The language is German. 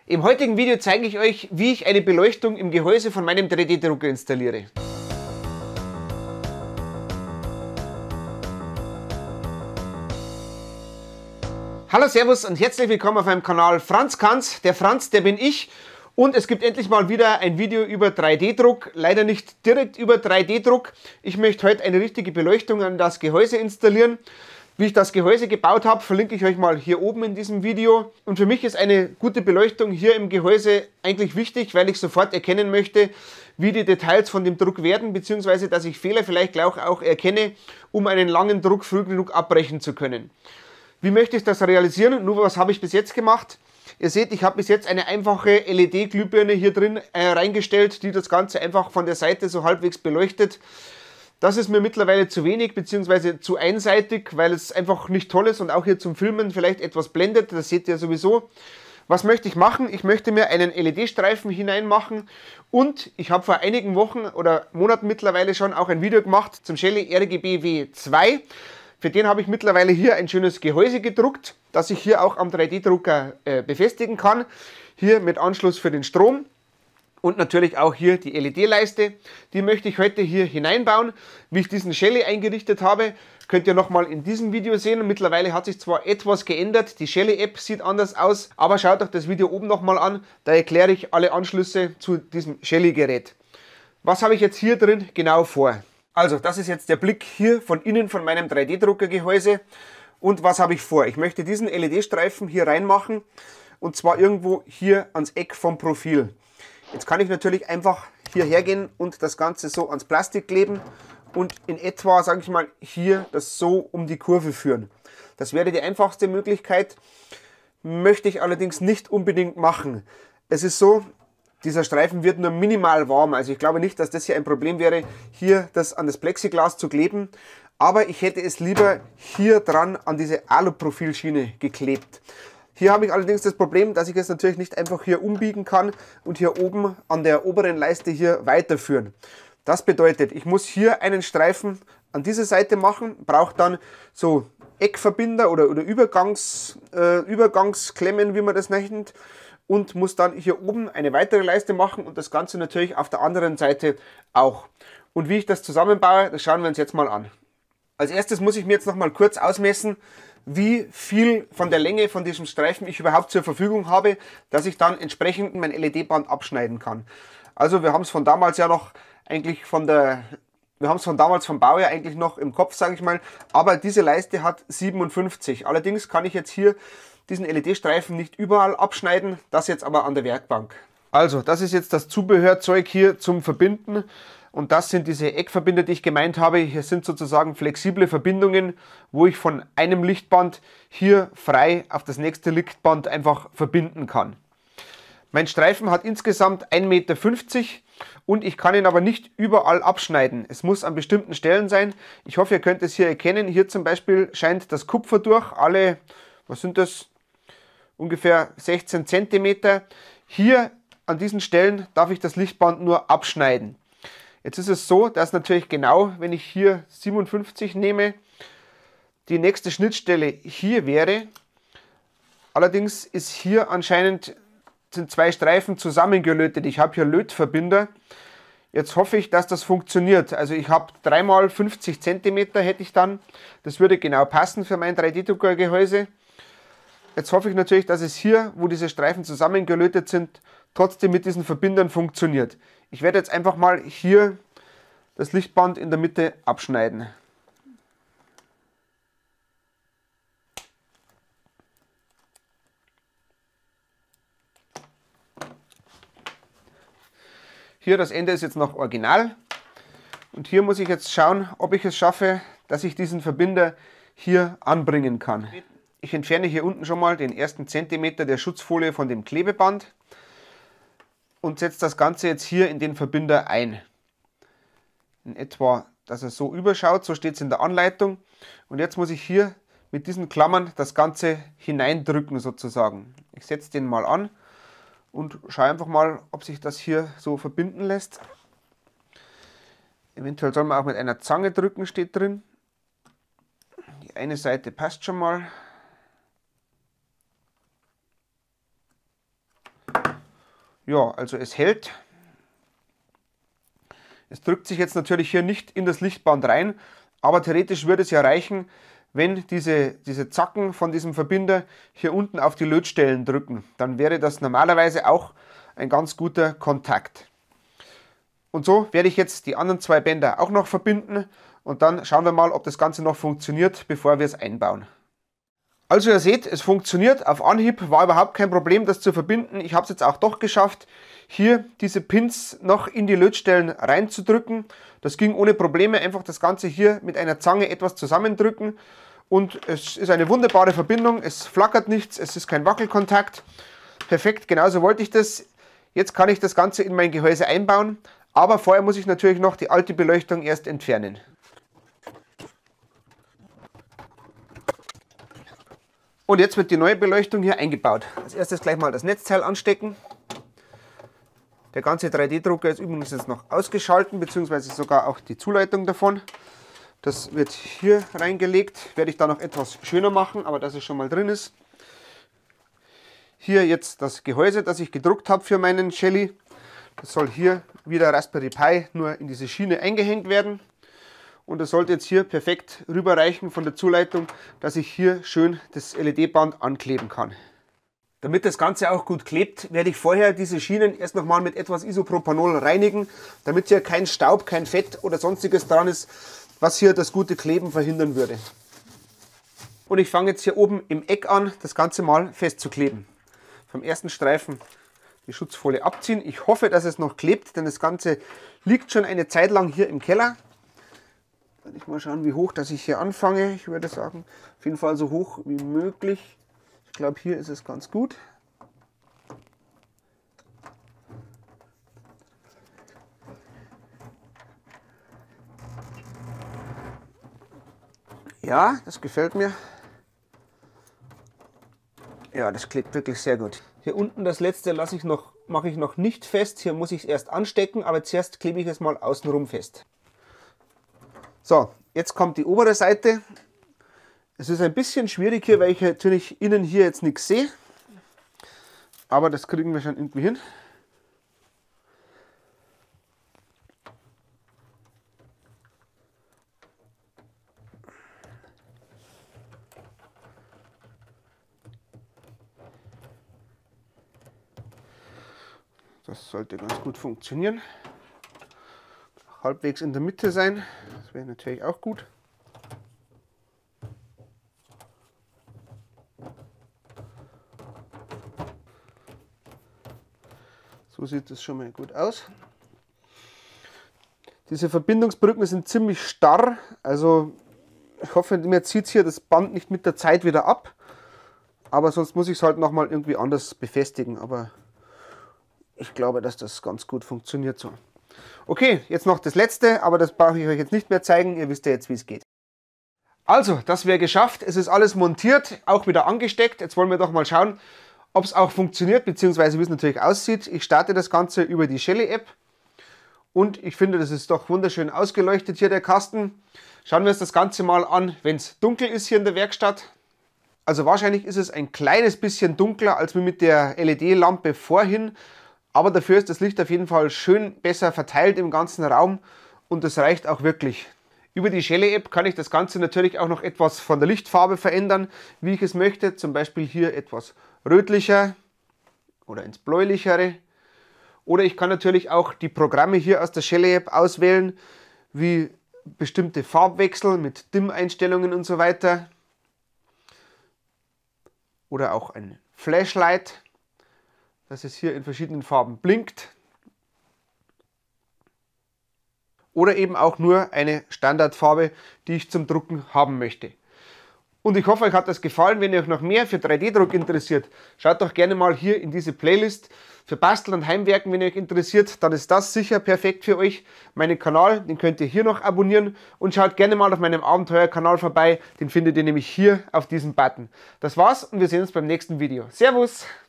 Im heutigen Video zeige ich euch, wie ich eine Beleuchtung im Gehäuse von meinem 3D-Drucker installiere. Hallo, Servus und herzlich willkommen auf meinem Kanal Franz Kanz. Der Franz, der bin ich. Und es gibt endlich mal wieder ein Video über 3D-Druck. Leider nicht direkt über 3D-Druck. Ich möchte heute eine richtige Beleuchtung an das Gehäuse installieren. Wie ich das Gehäuse gebaut habe, verlinke ich euch mal hier oben in diesem Video. Und für mich ist eine gute Beleuchtung hier im Gehäuse eigentlich wichtig, weil ich sofort erkennen möchte, wie die Details von dem Druck werden, beziehungsweise dass ich Fehler vielleicht auch erkenne, um einen langen Druck früh genug abbrechen zu können. Wie möchte ich das realisieren? Nur was habe ich bis jetzt gemacht? Ihr seht, ich habe bis jetzt eine einfache LED-Glühbirne hier drin reingestellt, die das Ganze einfach von der Seite so halbwegs beleuchtet. Das ist mir mittlerweile zu wenig bzw. zu einseitig, weil es einfach nicht toll ist und auch hier zum Filmen vielleicht etwas blendet. Das seht ihr sowieso. Was möchte ich machen? Ich möchte mir einen LED-Streifen hineinmachen und ich habe vor einigen Wochen oder Monaten mittlerweile schon auch ein Video gemacht zum Shelly RGB W2. Für den habe ich mittlerweile hier ein schönes Gehäuse gedruckt, das ich hier auch am 3D-Drucker befestigen kann. Hier mit Anschluss für den Strom. Und natürlich auch hier die LED-Leiste, die möchte ich heute hier hineinbauen. Wie ich diesen Shelly eingerichtet habe, könnt ihr nochmal in diesem Video sehen. Mittlerweile hat sich zwar etwas geändert, die Shelly-App sieht anders aus, aber schaut euch das Video oben nochmal an, da erkläre ich alle Anschlüsse zu diesem Shelly-Gerät. Was habe ich jetzt hier drin genau vor? Also, das ist jetzt der Blick hier von innen von meinem 3D-Drucker-Gehäuse. Und was habe ich vor? Ich möchte diesen LED-Streifen hier reinmachen und zwar irgendwo hier ans Eck vom Profil. Jetzt kann ich natürlich einfach hier hergehen und das Ganze so ans Plastik kleben und in etwa, sage ich mal, hier das so um die Kurve führen. Das wäre die einfachste Möglichkeit, möchte ich allerdings nicht unbedingt machen. Es ist so, dieser Streifen wird nur minimal warm, also ich glaube nicht, dass das hier ein Problem wäre, hier das an das Plexiglas zu kleben, aber ich hätte es lieber hier dran an diese Aluprofilschiene geklebt. Hier habe ich allerdings das Problem, dass ich es natürlich nicht einfach hier umbiegen kann und hier oben an der oberen Leiste hier weiterführen. Das bedeutet, ich muss hier einen Streifen an diese Seite machen, brauche dann so Eckverbinder oder Übergangsklemmen, wie man das nennt, und muss dann hier oben eine weitere Leiste machen und das Ganze natürlich auf der anderen Seite auch. Und wie ich das zusammenbaue, das schauen wir uns jetzt mal an. Als erstes muss ich mir jetzt noch mal kurz ausmessen, wie viel von der Länge von diesem Streifen ich überhaupt zur Verfügung habe, dass ich dann entsprechend mein LED-Band abschneiden kann. Also wir haben es von damals ja noch eigentlich vom Baujahr eigentlich noch im Kopf, sage ich mal, aber diese Leiste hat 57. Allerdings kann ich jetzt hier diesen LED-Streifen nicht überall abschneiden, das jetzt aber an der Werkbank. Also, das ist jetzt das Zubehörzeug hier zum Verbinden. Und das sind diese Eckverbinder, die ich gemeint habe. Hier sind sozusagen flexible Verbindungen, wo ich von einem Lichtband hier frei auf das nächste Lichtband einfach verbinden kann. Mein Streifen hat insgesamt 1,50 Meter und ich kann ihn aber nicht überall abschneiden. Es muss an bestimmten Stellen sein. Ich hoffe, ihr könnt es hier erkennen. Hier zum Beispiel scheint das Kupfer durch. Alle, was sind das? Ungefähr 16 cm. Hier an diesen Stellen darf ich das Lichtband nur abschneiden. Jetzt ist es so, dass natürlich genau, wenn ich hier 57 nehme, die nächste Schnittstelle hier wäre. Allerdings ist hier anscheinend sind zwei Streifen zusammengelötet. Ich habe hier Lötverbinder. Jetzt hoffe ich, dass das funktioniert. Also ich habe 3 mal 50 cm hätte ich dann. Das würde genau passen für mein 3D-Drucker-Gehäuse. Jetzt hoffe ich natürlich, dass es hier, wo diese Streifen zusammengelötet sind, trotzdem mit diesen Verbindern funktioniert. Ich werde jetzt einfach mal hier das Lichtband in der Mitte abschneiden. Hier das Ende ist jetzt noch original. Und hier muss ich jetzt schauen, ob ich es schaffe, dass ich diesen Verbinder hier anbringen kann. Ich entferne hier unten schon mal den ersten Zentimeter der Schutzfolie von dem Klebeband und setze das Ganze jetzt hier in den Verbinder ein. In etwa, dass er so überschaut, so steht es in der Anleitung. Und jetzt muss ich hier mit diesen Klammern das Ganze hineindrücken sozusagen. Ich setze den mal an und schaue einfach mal, ob sich das hier so verbinden lässt. Eventuell soll man auch mit einer Zange drücken, steht drin. Die eine Seite passt schon mal. Ja, also es hält. Es drückt sich jetzt natürlich hier nicht in das Lichtband rein, aber theoretisch würde es ja reichen, wenn diese Zacken von diesem Verbinder hier unten auf die Lötstellen drücken. Dann wäre das normalerweise auch ein ganz guter Kontakt. Und so werde ich jetzt die anderen 2 Bänder auch noch verbinden und dann schauen wir mal, ob das Ganze noch funktioniert, bevor wir es einbauen. Also ihr seht, es funktioniert. Auf Anhieb war überhaupt kein Problem, das zu verbinden. Ich habe es jetzt auch doch geschafft, hier diese Pins noch in die Lötstellen reinzudrücken. Das ging ohne Probleme, einfach das Ganze hier mit einer Zange etwas zusammendrücken. Und es ist eine wunderbare Verbindung, es flackert nichts, es ist kein Wackelkontakt. Perfekt, genauso wollte ich das. Jetzt kann ich das Ganze in mein Gehäuse einbauen, aber vorher muss ich natürlich noch die alte Beleuchtung erst entfernen. Und jetzt wird die neue Beleuchtung hier eingebaut. Als erstes gleich mal das Netzteil anstecken. Der ganze 3D-Drucker ist übrigens jetzt noch ausgeschaltet, beziehungsweise sogar auch die Zuleitung davon. Das wird hier reingelegt, werde ich da noch etwas schöner machen, aber dass es schon mal drin ist. Hier jetzt das Gehäuse, das ich gedruckt habe für meinen Shelly. Das soll hier wie der Raspberry Pi nur in diese Schiene eingehängt werden. Und das sollte jetzt hier perfekt rüberreichen von der Zuleitung, dass ich hier schön das LED-Band ankleben kann. Damit das Ganze auch gut klebt, werde ich vorher diese Schienen erst nochmal mit etwas Isopropanol reinigen, damit hier kein Staub, kein Fett oder sonstiges dran ist, was hier das gute Kleben verhindern würde. Und ich fange jetzt hier oben im Eck an, das Ganze mal festzukleben. Vom ersten Streifen die Schutzfolie abziehen. Ich hoffe, dass es noch klebt, denn das Ganze liegt schon eine Zeit lang hier im Keller. Werde ich mal schauen, wie hoch dass ich hier anfange. Ich würde sagen, auf jeden Fall so hoch wie möglich. Ich glaube, hier ist es ganz gut. Ja, das gefällt mir. Ja, das klebt wirklich sehr gut. Hier unten das letzte mache ich noch nicht fest. Hier muss ich es erst anstecken, aber zuerst klebe ich es mal außenrum fest. So, jetzt kommt die obere Seite. Es ist ein bisschen schwierig hier, weil ich natürlich innen hier jetzt nichts sehe. Aber das kriegen wir schon irgendwie hin. Das sollte ganz gut funktionieren. Halbwegs in der Mitte sein, das wäre natürlich auch gut. So sieht es schon mal gut aus. Diese Verbindungsbrücken sind ziemlich starr, also ich hoffe, mir zieht hier das Band nicht mit der Zeit wieder ab, aber sonst muss ich es halt nochmal irgendwie anders befestigen, aber ich glaube, dass das ganz gut funktioniert so. Okay, jetzt noch das letzte, aber das brauche ich euch jetzt nicht mehr zeigen, ihr wisst ja jetzt, wie es geht. Also, das wäre geschafft, es ist alles montiert, auch wieder angesteckt. Jetzt wollen wir doch mal schauen, ob es auch funktioniert, beziehungsweise wie es natürlich aussieht. Ich starte das Ganze über die Shelly-App und ich finde, das ist doch wunderschön ausgeleuchtet hier, der Kasten. Schauen wir uns das Ganze mal an, wenn es dunkel ist hier in der Werkstatt. Also wahrscheinlich ist es ein kleines bisschen dunkler als mit der LED-Lampe vorhin, aber dafür ist das Licht auf jeden Fall schön besser verteilt im ganzen Raum und das reicht auch wirklich. Über die Shelly-App kann ich das Ganze natürlich auch noch etwas von der Lichtfarbe verändern, wie ich es möchte. Zum Beispiel hier etwas rötlicher oder ins bläulichere. Oder ich kann natürlich auch die Programme hier aus der Shelly-App auswählen, wie bestimmte Farbwechsel mit Dimm-Einstellungen und so weiter. Oder auch ein Flashlight, dass es hier in verschiedenen Farben blinkt. Oder eben auch nur eine Standardfarbe, die ich zum Drucken haben möchte. Und ich hoffe, euch hat das gefallen. Wenn ihr euch noch mehr für 3D-Druck interessiert, schaut doch gerne mal hier in diese Playlist. Für Basteln und Heimwerken, wenn ihr euch interessiert, dann ist das sicher perfekt für euch. Meinen Kanal, den könnt ihr hier noch abonnieren und schaut gerne mal auf meinem Abenteuerkanal vorbei. Den findet ihr nämlich hier auf diesem Button. Das war's und wir sehen uns beim nächsten Video. Servus!